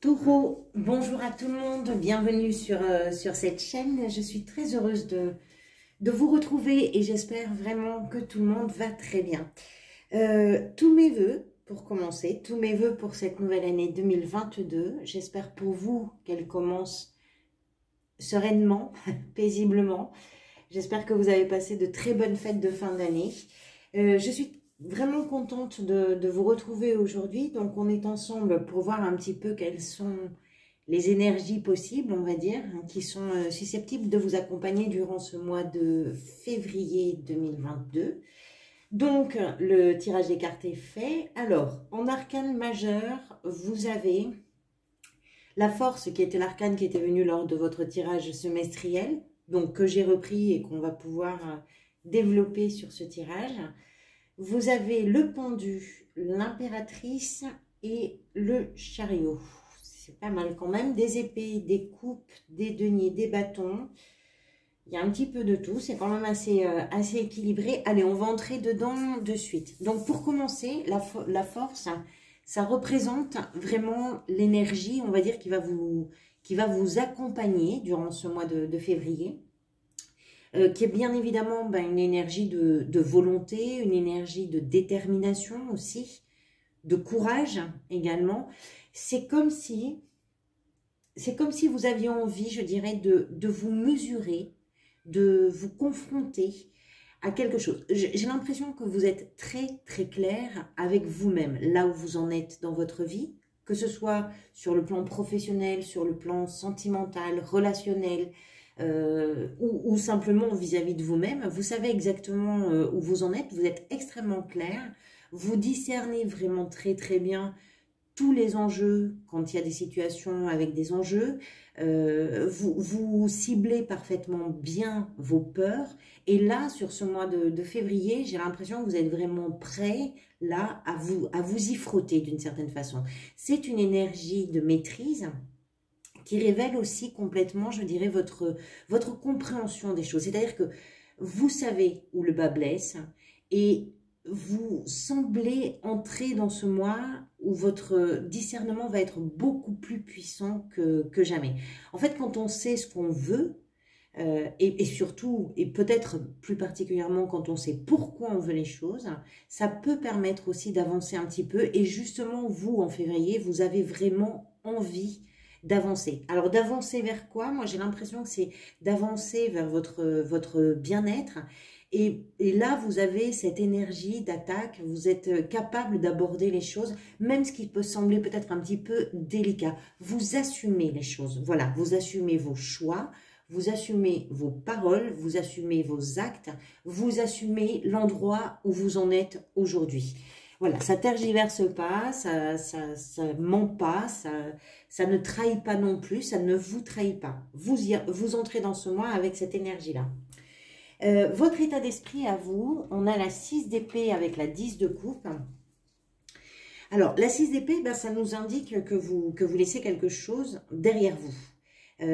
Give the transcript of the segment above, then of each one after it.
Taureau, bonjour à tout le monde, bienvenue sur cette chaîne. Je suis très heureuse de vous retrouver et j'espère vraiment que tout le monde va très bien. Tous mes vœux, pour commencer, tous mes vœux pour cette nouvelle année 2022. J'espère pour vous qu'elle commence sereinement, paisiblement. J'espère que vous avez passé de très bonnes fêtes de fin d'année. Je suis vraiment contente de vous retrouver aujourd'hui. Donc, on est ensemble pour voir un petit peu quelles sont les énergies possibles, on va dire, qui sont susceptibles de vous accompagner durant ce mois de février 2022. Donc, le tirage des cartes est fait. Alors, en arcane majeur, vous avez la force qui était l'arcane qui était venu lors de votre tirage semestriel, donc que j'ai repris et qu'on va pouvoir développer sur ce tirage. Vous avez le pendu, l'impératrice et le chariot. C'est pas mal quand même. Des épées, des coupes, des deniers, des bâtons. Il y a un petit peu de tout. C'est quand même assez équilibré. Allez, on va entrer dedans de suite. Donc, pour commencer, la force, ça représente vraiment l'énergie, on va dire, qui va vous accompagner durant ce mois de février. Qui est bien évidemment une énergie de volonté, une énergie de détermination aussi, de courage également. C'est comme si vous aviez envie, je dirais, de vous mesurer, de vous confronter à quelque chose. J'ai l'impression que vous êtes très très clair avec vous-même, là où vous en êtes dans votre vie, que ce soit sur le plan professionnel, sur le plan sentimental, relationnel, ou simplement vis-à-vis de vous-même. Vous savez exactement où vous en êtes, vous êtes extrêmement clair, vous discernez vraiment très très bien tous les enjeux quand il y a des situations avec des enjeux, vous ciblez parfaitement bien vos peurs et là sur ce mois de février, j'ai l'impression que vous êtes vraiment prêt là à vous y frotter d'une certaine façon. C'est une énergie de maîtrise qui révèle aussi complètement, je dirais, votre compréhension des choses. C'est-à-dire que vous savez où le bas blesse et vous semblez entrer dans ce mois où votre discernement va être beaucoup plus puissant que jamais. En fait, quand on sait ce qu'on veut, et surtout, et peut-être plus particulièrement quand on sait pourquoi on veut les choses, ça peut permettre aussi d'avancer un petit peu. Et justement, vous, en février, vous avez vraiment envie d'avancer. Alors, d'avancer vers quoi? Moi, j'ai l'impression que c'est d'avancer vers votre bien-être. Et là, vous avez cette énergie d'attaque, vous êtes capable d'aborder les choses, même ce qui peut sembler peut-être un petit peu délicat. Vous assumez les choses, voilà, vous assumez vos choix, vous assumez vos paroles, vous assumez vos actes, vous assumez l'endroit où vous en êtes aujourd'hui. Voilà, ça tergiverse pas, ça ment pas, ça ne trahit pas non plus, ça ne vous trahit pas. Vous entrez dans ce mois avec cette énergie-là. Votre état d'esprit à vous, on a la 6 d'épée avec la 10 de coupe. Alors, la 6 d'épée, ça nous indique que vous laissez quelque chose derrière vous.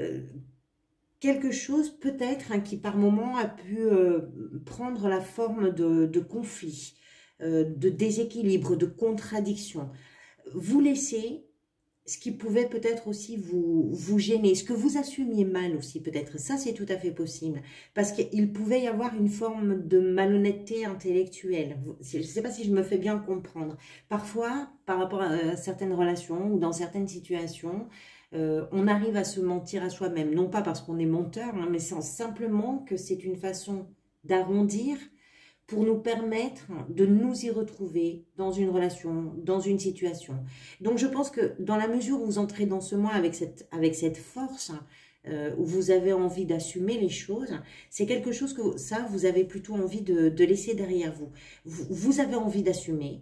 Quelque chose peut-être qui par moment a pu prendre la forme de conflit, de déséquilibre, de contradiction. Vous laissez ce qui pouvait peut-être aussi vous gêner, ce que vous assumiez mal aussi peut-être, ça c'est tout à fait possible, parce qu'il pouvait y avoir une forme de malhonnêteté intellectuelle. Je ne sais pas si je me fais bien comprendre. Parfois, par rapport à certaines relations ou dans certaines situations, on arrive à se mentir à soi-même, non pas parce qu'on est menteur, mais simplement que c'est une façon d'arrondir pour nous permettre de nous y retrouver dans une relation, dans une situation. Donc je pense que dans la mesure où vous entrez dans ce mois avec cette force, où vous avez envie d'assumer les choses, c'est quelque chose que ça, vous avez plutôt envie de laisser derrière vous. Vous avez envie d'assumer.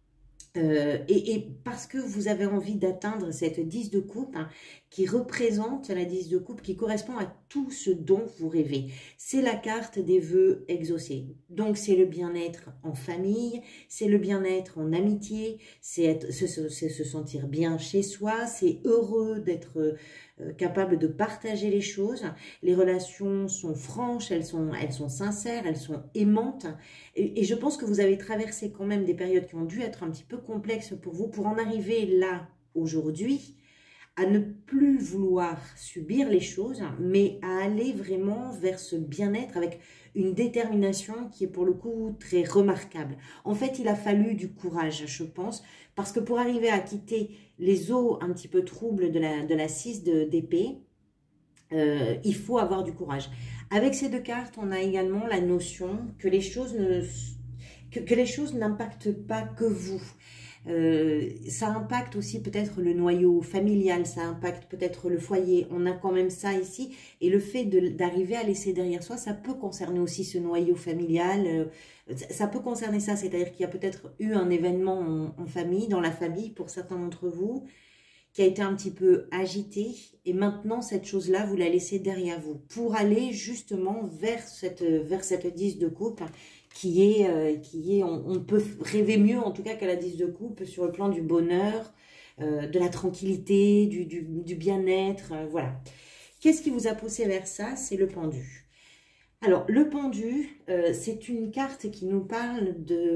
Et parce que vous avez envie d'atteindre cette 10 de coupe qui représente la 10 de coupe qui correspond à tout ce dont vous rêvez. C'est la carte des vœux exaucés. Donc c'est le bien-être en famille, c'est le bien-être en amitié, c'est se sentir bien chez soi, c'est heureux d'être capable de partager les choses. Les relations sont franches, elles sont sincères, elles sont aimantes. Et je pense que vous avez traversé quand même des périodes qui ont dû être un petit peu complexes pour vous pour en arriver là aujourd'hui à ne plus vouloir subir les choses, mais à aller vraiment vers ce bien-être avec une détermination qui est pour le coup très remarquable. En fait, il a fallu du courage, je pense, parce que pour arriver à quitter les eaux un petit peu troubles de la 6 d'épée, il faut avoir du courage. Avec ces deux cartes, on a également la notion que les choses que les choses n'impactent pas que vous. Ça impacte aussi peut-être le noyau familial, ça impacte peut-être le foyer, on a quand même ça ici, et le fait d'arriver à laisser derrière soi, ça peut concerner aussi ce noyau familial, ça peut concerner ça, c'est-à-dire qu'il y a peut-être eu un événement en famille, dans la famille pour certains d'entre vous, qui a été un petit peu agité, et maintenant cette chose-là, vous la laissez derrière vous, pour aller justement vers cette 10 de coupe, on peut rêver mieux en tout cas qu'à la 10 de coupe sur le plan du bonheur, de la tranquillité, du bien-être, voilà. Qu'est-ce qui vous a poussé vers ça? C'est le pendu. Alors, le pendu, c'est une carte qui nous parle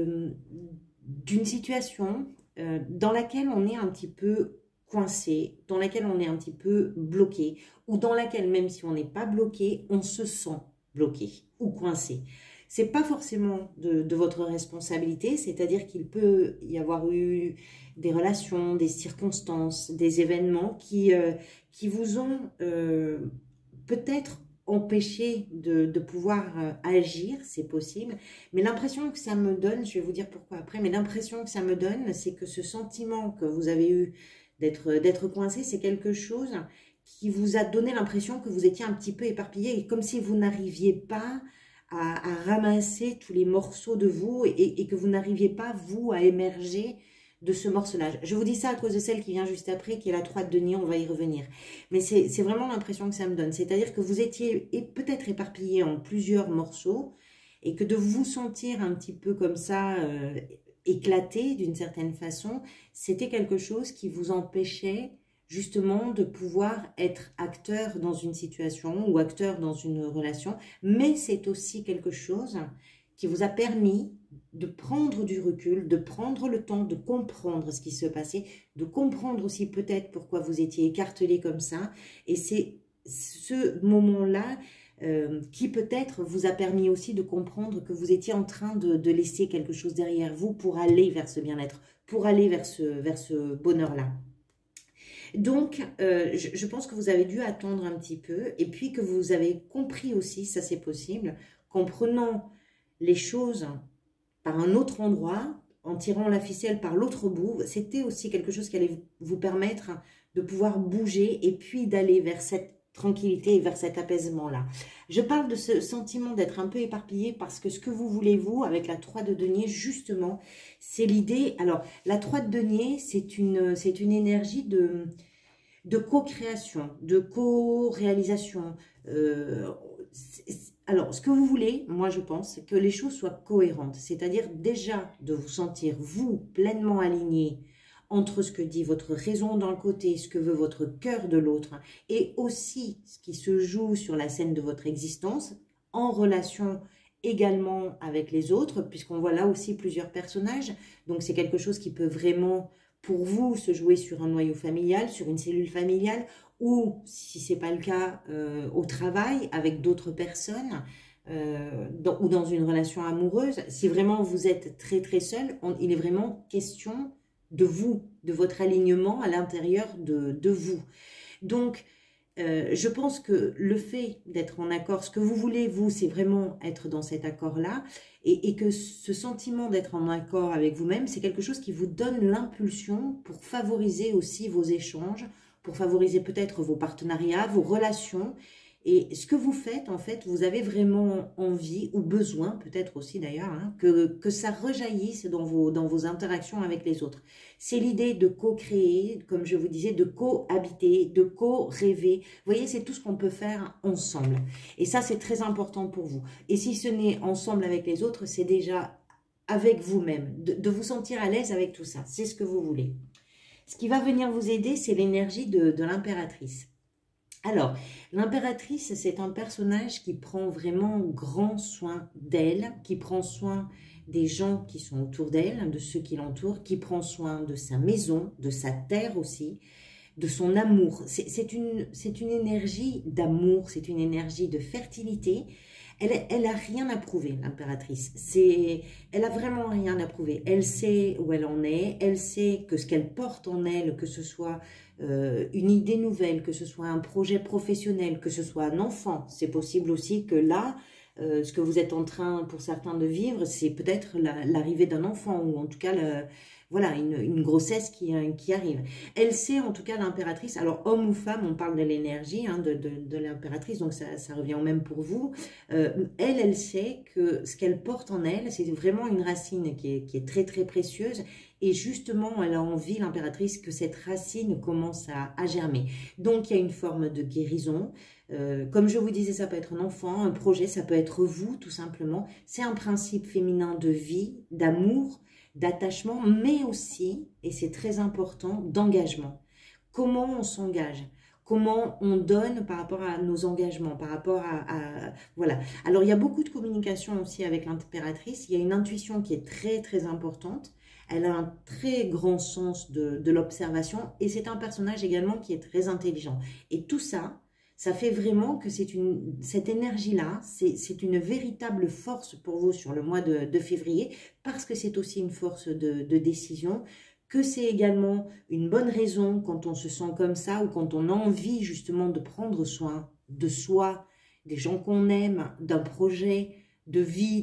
d'une situation dans laquelle on est un petit peu coincé, dans laquelle on est un petit peu bloqué, ou dans laquelle, même si on n'est pas bloqué, on se sent bloqué ou coincé. C'est pas forcément de votre responsabilité, c'est-à-dire qu'il peut y avoir eu des relations, des circonstances, des événements qui vous ont peut-être empêché de pouvoir agir, c'est possible, mais l'impression que ça me donne, je vais vous dire pourquoi après, mais l'impression que ça me donne, c'est que ce sentiment que vous avez eu d'être coincé, c'est quelque chose qui vous a donné l'impression que vous étiez un petit peu éparpillé, et comme si vous n'arriviez pas à ramasser tous les morceaux de vous, et que vous n'arriviez pas, vous, à émerger de ce morcelage. Je vous dis ça à cause de celle qui vient juste après, qui est la 3 de denier, on va y revenir. Mais c'est vraiment l'impression que ça me donne. C'est-à-dire que vous étiez peut-être éparpillé en plusieurs morceaux, et que de vous sentir un petit peu comme ça, éclaté d'une certaine façon, c'était quelque chose qui vous empêchait justement de pouvoir être acteur dans une situation ou acteur dans une relation, mais c'est aussi quelque chose qui vous a permis de prendre du recul, de prendre le temps de comprendre ce qui se passait, de comprendre aussi peut-être pourquoi vous étiez écartelé comme ça, et c'est ce moment-là qui peut-être vous a permis aussi de comprendre que vous étiez en train de laisser quelque chose derrière vous pour aller vers ce bien-être, pour aller vers ce bonheur-là. Donc, je pense que vous avez dû attendre un petit peu, et puis que vous avez compris aussi, ça c'est possible, qu'en prenant les choses par un autre endroit, en tirant la ficelle par l'autre bout, c'était aussi quelque chose qui allait vous permettre de pouvoir bouger, et puis d'aller vers cette tranquillité et vers cet apaisement-là. Je parle de ce sentiment d'être un peu éparpillé parce que ce que vous voulez, vous, avec la 3 de denier, justement, c'est l'idée. Alors, la 3 de denier, c'est une énergie de co-création, de co-réalisation. Alors, ce que vous voulez, moi je pense, c'est que les choses soient cohérentes. C'est-à-dire déjà de vous sentir, vous, pleinement aligné entre ce que dit votre raison d'un côté, ce que veut votre cœur de l'autre, et aussi ce qui se joue sur la scène de votre existence, en relation également avec les autres, puisqu'on voit là aussi plusieurs personnages. Donc c'est quelque chose qui peut vraiment, pour vous, se jouer sur un noyau familial, sur une cellule familiale, ou, si ce n'est pas le cas, au travail, avec d'autres personnes, ou dans une relation amoureuse. Si vraiment vous êtes très très seul, il est vraiment question de vous, de votre alignement à l'intérieur de vous. Donc, je pense que le fait d'être en accord, ce que vous voulez, vous, c'est vraiment être dans cet accord-là, et que ce sentiment d'être en accord avec vous-même, c'est quelque chose qui vous donne l'impulsion pour favoriser aussi vos échanges, pour favoriser peut-être vos partenariats, vos relations. Et ce que vous faites, en fait, vous avez vraiment envie, ou besoin, peut-être aussi d'ailleurs, hein, que ça rejaillisse dans vos interactions avec les autres. C'est l'idée de co-créer, comme je vous disais, de co-habiter, de co-rêver. Vous voyez, c'est tout ce qu'on peut faire ensemble. Et ça, c'est très important pour vous. Et si ce n'est ensemble avec les autres, c'est déjà avec vous-même, de vous sentir à l'aise avec tout ça. C'est ce que vous voulez. Ce qui va venir vous aider, c'est l'énergie de l'impératrice. Alors, l'impératrice, c'est un personnage qui prend vraiment grand soin d'elle, qui prend soin des gens qui sont autour d'elle, de ceux qui l'entourent, qui prend soin de sa maison, de sa terre aussi, de son amour. C'est une énergie d'amour, c'est une énergie de fertilité. Elle a rien à prouver, l'impératrice. Elle a vraiment rien à prouver. Elle sait où elle en est. Elle sait que ce qu'elle porte en elle, que ce soit une idée nouvelle, que ce soit un projet professionnel, que ce soit un enfant. C'est possible aussi que là, ce que vous êtes en train, pour certains, de vivre, c'est peut-être l'arrivée d'un enfant, ou en tout cas, voilà, une grossesse qui arrive. Elle sait, en tout cas, l'impératrice, alors homme ou femme, on parle de l'énergie de l'impératrice, donc ça revient au même pour vous. Elle sait que ce qu'elle porte en elle, c'est vraiment une racine qui est très, très précieuse. Et justement, elle a envie, l'impératrice, que cette racine commence à germer. Donc, il y a une forme de guérison. Comme je vous disais, ça peut être un enfant, un projet, ça peut être vous, tout simplement. C'est un principe féminin de vie, d'amour, d'attachement, mais aussi, et c'est très important, d'engagement. Comment on s'engage ? Comment on donne par rapport à nos engagements, par rapport voilà. Alors, il y a beaucoup de communication aussi avec l'impératrice. Il y a une intuition qui est très, très importante. Elle a un très grand sens de l'observation. Et c'est un personnage également qui est très intelligent. Et tout ça, ça fait vraiment que cette énergie-là, c'est une véritable force pour vous sur le mois de février, parce que c'est aussi une force de décision, que c'est également une bonne raison quand on se sent comme ça, ou quand on a envie justement de prendre soin de soi, des gens qu'on aime, d'un projet de vie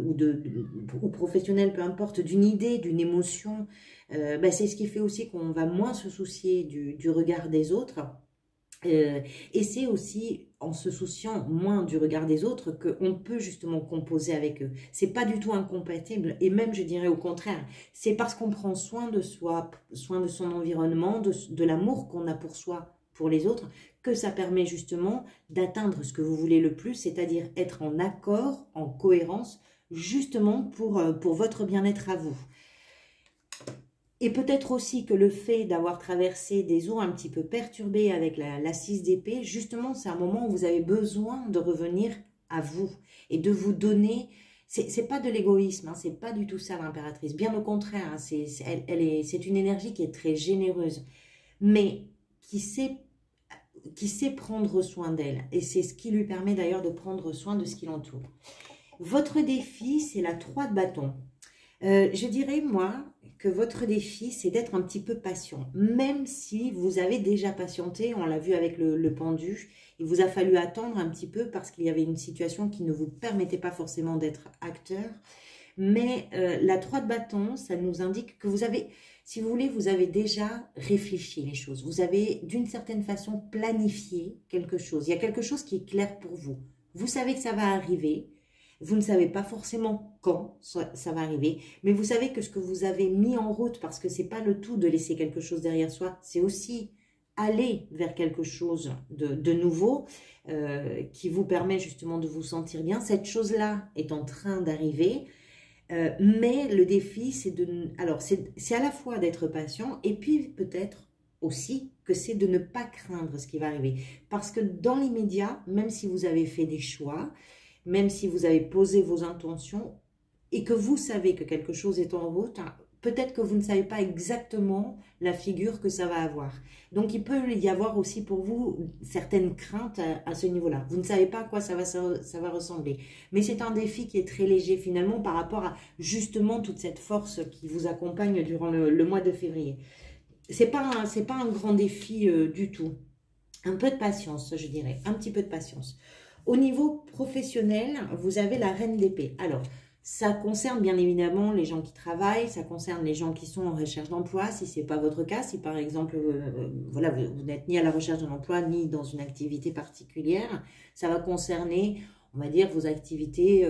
ou professionnel, peu importe, d'une idée, d'une émotion. C'est ce qui fait aussi qu'on va moins se soucier du regard des autres. Et c'est aussi en se souciant moins du regard des autres qu'on peut justement composer avec eux. C'est pas du tout incompatible, et même je dirais au contraire, c'est parce qu'on prend soin de soi, soin de son environnement, de l'amour qu'on a pour soi, pour les autres, que ça permet justement d'atteindre ce que vous voulez le plus, c'est-à-dire être en accord, en cohérence, justement pour votre bien-être à vous. Et peut-être aussi que le fait d'avoir traversé des eaux un petit peu perturbées avec la 6 d'épée, justement, c'est un moment où vous avez besoin de revenir à vous et de vous donner. C'est pas de l'égoïsme, hein, c'est pas du tout ça l'impératrice. Bien au contraire, hein, c'est une énergie qui est très généreuse, mais qui sait prendre soin d'elle. Et c'est ce qui lui permet d'ailleurs de prendre soin de ce qui l'entoure. Votre défi, c'est la 3 de bâton. Je dirais, moi, que votre défi, c'est d'être un petit peu patient. Même si vous avez déjà patienté, on l'a vu avec le pendu, il vous a fallu attendre un petit peu parce qu'il y avait une situation qui ne vous permettait pas forcément d'être acteur. Mais la 3 de bâton, ça nous indique que vous avez, si vous voulez, vous avez déjà réfléchi les choses. Vous avez d'une certaine façon planifié quelque chose. Il y a quelque chose qui est clair pour vous. Vous savez que ça va arriver. Vous ne savez pas forcément quand ça va arriver, mais vous savez que ce que vous avez mis en route, parce que c'est pas le tout de laisser quelque chose derrière soi, c'est aussi aller vers quelque chose de nouveau qui vous permet justement de vous sentir bien. Cette chose-là est en train d'arriver, mais le défi, c'est à la fois d'être patient et puis peut-être aussi que c'est de ne pas craindre ce qui va arriver. Parce que dans l'immédiat, même si vous avez fait des choix, même si vous avez posé vos intentions et que vous savez que quelque chose est en route, peut-être que vous ne savez pas exactement la figure que ça va avoir. Donc, il peut y avoir aussi pour vous certaines craintes à ce niveau-là. Vous ne savez pas à quoi ça va ressembler. Mais c'est un défi qui est très léger finalement par rapport à justement toute cette force qui vous accompagne durant le mois de février. C'est pas un grand défi du tout. Un peu de patience, je dirais. Un petit peu de patience. Au niveau professionnel, vous avez la reine d'épée. Alors, ça concerne bien évidemment les gens qui travaillent, ça concerne les gens qui sont en recherche d'emploi, si ce n'est pas votre cas, si par exemple, voilà, vous n'êtes ni à la recherche d'un emploi, ni dans une activité particulière, ça va concerner, on va dire, vos activités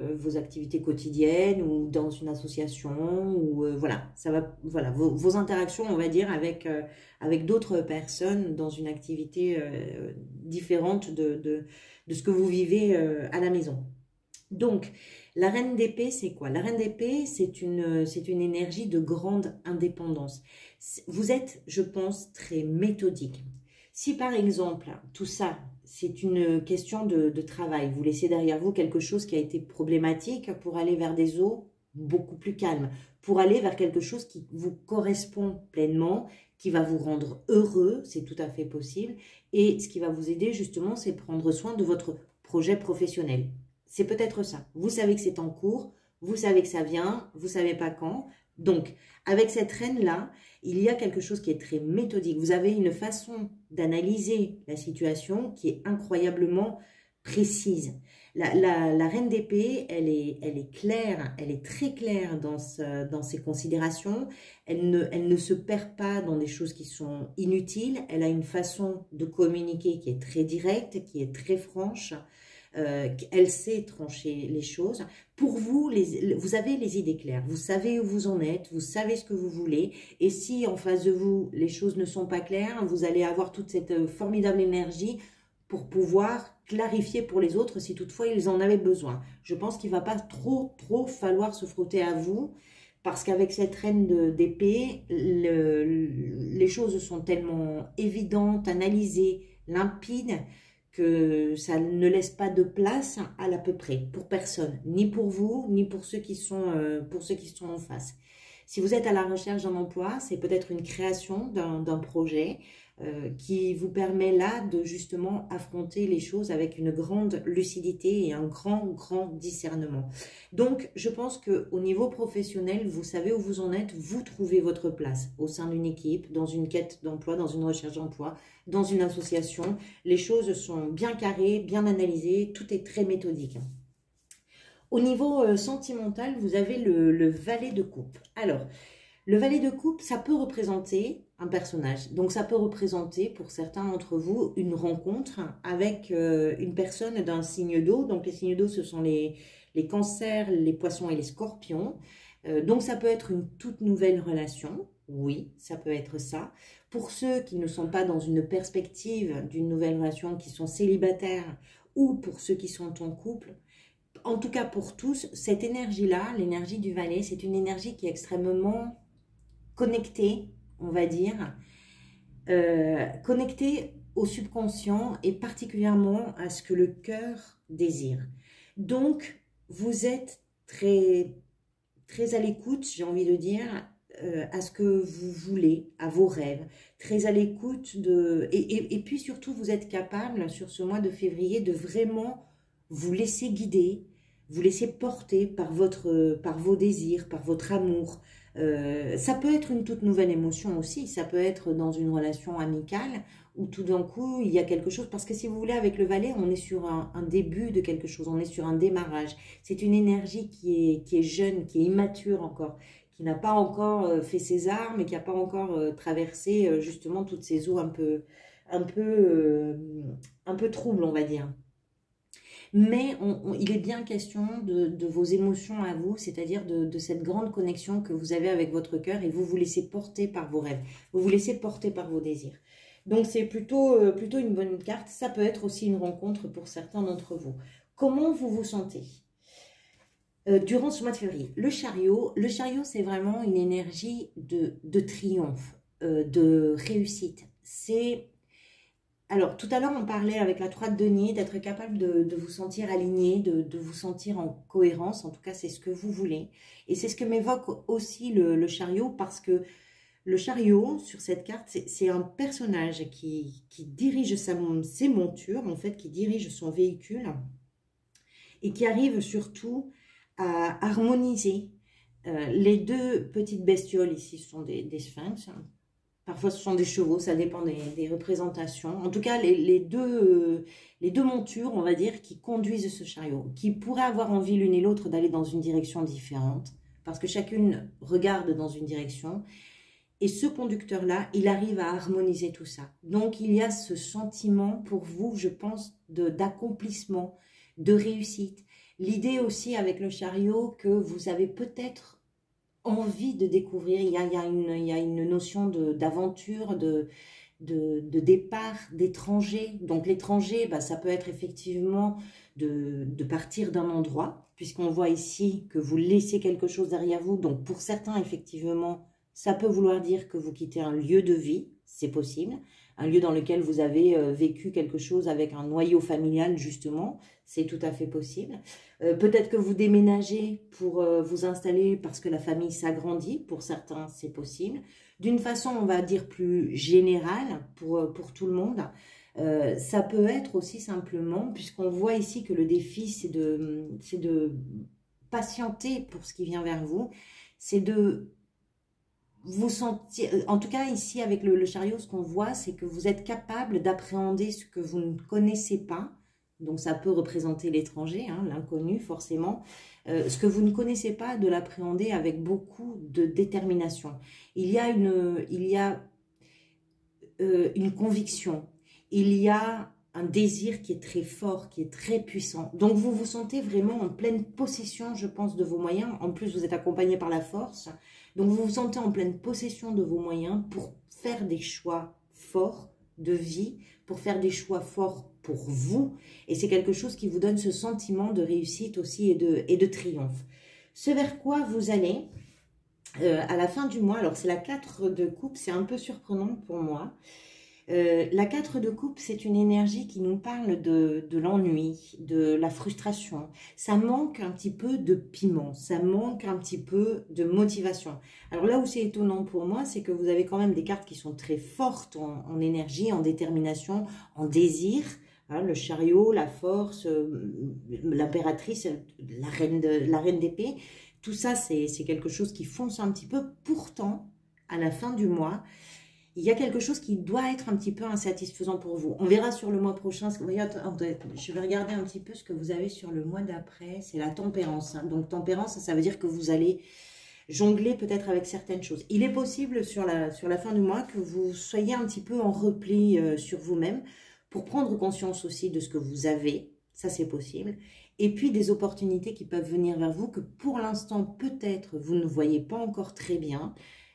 quotidiennes ou dans une association, ou voilà, ça va, voilà, vos interactions, on va dire, avec d'autres personnes dans une activité différente de ce que vous vivez à la maison. Donc, la reine d'épée, c'est quoi? La reine d'épée, c'est une énergie de grande indépendance. Vous êtes, je pense, très méthodique. Si par exemple, tout ça, c'est une question de travail, vous laissez derrière vous quelque chose qui a été problématique pour aller vers des eaux beaucoup plus calmes, pour aller vers quelque chose qui vous correspond pleinement, qui va vous rendre heureux, c'est tout à fait possible. Et ce qui va vous aider justement, c'est prendre soin de votre projet professionnel. C'est peut-être ça. Vous savez que c'est en cours, vous savez que ça vient, vous savez pas quand. Donc, avec cette reine-là, il y a quelque chose qui est très méthodique. Vous avez une façon d'analyser la situation qui est incroyablement précise. La reine d'épée, elle est claire, elle est très claire dans ses considérations. Elle ne se perd pas dans des choses qui sont inutiles. Elle a une façon de communiquer qui est très directe, qui est très franche. Elle sait trancher les choses. Pour vous, vous avez les idées claires, vous savez où vous en êtes, vous savez ce que vous voulez, et si en face de vous, les choses ne sont pas claires, vous allez avoir toute cette formidable énergie pour pouvoir clarifier pour les autres si toutefois ils en avaient besoin. Je pense qu'il ne va pas trop falloir se frotter à vous, parce qu'avec cette reine d'épée, les choses sont tellement évidentes, analysées, limpides, que ça ne laisse pas de place à l'à peu près pour personne, ni pour vous, ni pour ceux qui sont en face. Si vous êtes à la recherche d'un emploi, c'est peut-être une création d'un projet qui vous permet là de justement affronter les choses avec une grande lucidité et un grand discernement. Donc, je pense qu'au niveau professionnel, vous savez où vous en êtes, vous trouvez votre place au sein d'une équipe, dans une quête d'emploi, dans une recherche d'emploi, dans une association. Les choses sont bien carrées, bien analysées, tout est très méthodique. Au niveau sentimental, vous avez le valet de coupe. Alors, le valet de coupe, ça peut représenter un personnage. Donc, ça peut représenter, pour certains d'entre vous, une rencontre avec une personne d'un signe d'eau. Donc, les signes d'eau, ce sont les cancers, les poissons et les scorpions. Donc, ça peut être une toute nouvelle relation. Oui, ça peut être ça. Pour ceux qui ne sont pas dans une perspective d'une nouvelle relation, qui sont célibataires, ou pour ceux qui sont en couple, en tout cas pour tous, cette énergie-là, l'énergie du valet, c'est une énergie qui est extrêmement connectée, on va dire, connectée au subconscient et particulièrement à ce que le cœur désire. Donc, vous êtes très à l'écoute, j'ai envie de dire, à ce que vous voulez, à vos rêves, très à l'écoute de... Et puis surtout, vous êtes capable, sur ce mois de février, de vraiment vous laisser guider, vous laisser porter par vos désirs, par votre amour. Ça peut être une toute nouvelle émotion aussi, ça peut être dans une relation amicale où tout d'un coup il y a quelque chose, parce que si vous voulez avec le valet on est sur un début de quelque chose, on est sur un démarrage, c'est une énergie qui est jeune, qui est immature encore, qui n'a pas encore fait ses armes et qui n'a pas encore traversé justement toutes ces eaux un peu troubles on va dire. Mais il est bien question de vos émotions à vous, c'est-à-dire de cette grande connexion que vous avez avec votre cœur et vous vous laissez porter par vos rêves, vous vous laissez porter par vos désirs. Donc c'est plutôt une bonne carte, ça peut être aussi une rencontre pour certains d'entre vous. Comment vous vous sentez durant ce mois de février? Le chariot c'est vraiment une énergie de triomphe, de réussite. C'est... Alors, tout à l'heure, on parlait avec la 3 de denier d'être capable de vous sentir aligné, de vous sentir en cohérence. En tout cas, c'est ce que vous voulez. Et c'est ce que m'évoque aussi le chariot, parce que le chariot, sur cette carte, c'est un personnage qui dirige ses montures, en fait, qui dirige son véhicule et qui arrive surtout à harmoniser les deux petites bestioles. Ici, ce sont des sphinx. Parfois, ce sont des chevaux, ça dépend des représentations. En tout cas, les deux montures, on va dire, qui conduisent ce chariot, qui pourraient avoir envie l'une et l'autre d'aller dans une direction différente, parce que chacune regarde dans une direction. Et ce conducteur-là, il arrive à harmoniser tout ça. Donc, il y a ce sentiment pour vous, je pense, d'accomplissement, de réussite. L'idée aussi avec le chariot que vous avez peut-être envie de découvrir, il y a une notion d'aventure, de départ, d'étranger. Donc l'étranger, bah, ça peut être effectivement de partir d'un endroit, puisqu'on voit ici que vous laissez quelque chose derrière vous. Donc pour certains, effectivement, ça peut vouloir dire que vous quittez un lieu de vie, c'est possible. Un lieu dans lequel vous avez vécu quelque chose avec un noyau familial, justement, c'est tout à fait possible. Peut-être que vous déménagez pour vous installer parce que la famille s'agrandit, pour certains, c'est possible. d'une façon, on va dire, plus générale pour tout le monde. Ça peut être aussi simplement, puisqu'on voit ici que le défi, c'est de patienter pour ce qui vient vers vous, c'est de vous sentir, en tout cas ici avec le chariot, ce qu'on voit, c'est que vous êtes capable d'appréhender ce que vous ne connaissez pas. Donc ça peut représenter l'étranger, hein, l'inconnu forcément. Ce que vous ne connaissez pas, de l'appréhender avec beaucoup de détermination. Il y a une conviction, il y a un désir qui est très fort, qui est très puissant. Donc vous vous sentez vraiment en pleine possession, je pense, de vos moyens. En plus, vous êtes accompagné par la force. Donc vous vous sentez en pleine possession de vos moyens pour faire des choix forts de vie, pour faire des choix forts pour vous. Et c'est quelque chose qui vous donne ce sentiment de réussite aussi et de triomphe. Ce vers quoi vous allez à la fin du mois, alors c'est la 4 de coupe, c'est un peu surprenant pour moi. La 4 de coupe, c'est une énergie qui nous parle de l'ennui, de la frustration. Ça manque un petit peu de piment, ça manque un petit peu de motivation. Alors là où c'est étonnant pour moi, c'est que vous avez quand même des cartes qui sont très fortes en énergie, en détermination, en désir. Hein, le chariot, la force, l'impératrice, la reine d'épée. Tout ça, c'est quelque chose qui fonce un petit peu. Pourtant, à la fin du mois, il y a quelque chose qui doit être un petit peu insatisfaisant pour vous. On verra sur le mois prochain. Je vais regarder un petit peu ce que vous avez sur le mois d'après. C'est la tempérance. Hein. Donc, tempérance, ça veut dire que vous allez jongler peut-être avec certaines choses. Il est possible sur la fin du mois que vous soyez un petit peu en repli sur vous-même pour prendre conscience aussi de ce que vous avez. Ça, c'est possible. Et puis, des opportunités qui peuvent venir vers vous que pour l'instant, peut-être, vous ne voyez pas encore très bien.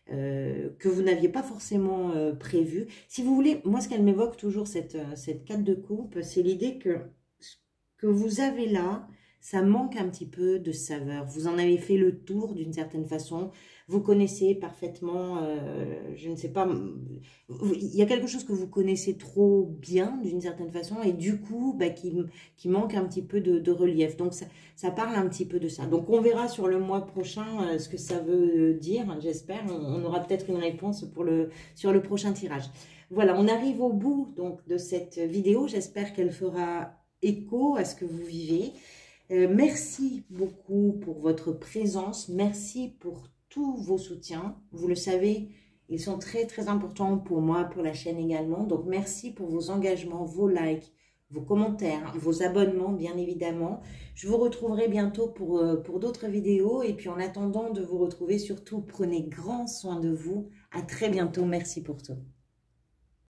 Que vous n'aviez pas forcément prévu. Si vous voulez, moi ce qu'elle m'évoque toujours, cette 4 de coupe, c'est l'idée que ce que vous avez là, ça manque un petit peu de saveur. Vous en avez fait le tour d'une certaine façon. Vous connaissez parfaitement, je ne sais pas, il y a quelque chose que vous connaissez trop bien d'une certaine façon et du coup, bah, qui manque un petit peu de relief. Donc, ça parle un petit peu de ça. Donc, on verra sur le mois prochain ce que ça veut dire, j'espère. On aura peut-être une réponse sur le prochain tirage. Voilà, on arrive au bout donc, de cette vidéo. J'espère qu'elle fera écho à ce que vous vivez. Merci beaucoup pour votre présence. Merci pour tous vos soutiens. Vous le savez, ils sont très très importants pour moi, pour la chaîne également. Donc merci pour vos engagements, vos likes, vos commentaires, vos abonnements bien évidemment. Je vous retrouverai bientôt pour d'autres vidéos. Et puis en attendant de vous retrouver, surtout prenez grand soin de vous. À très bientôt. Merci pour tout.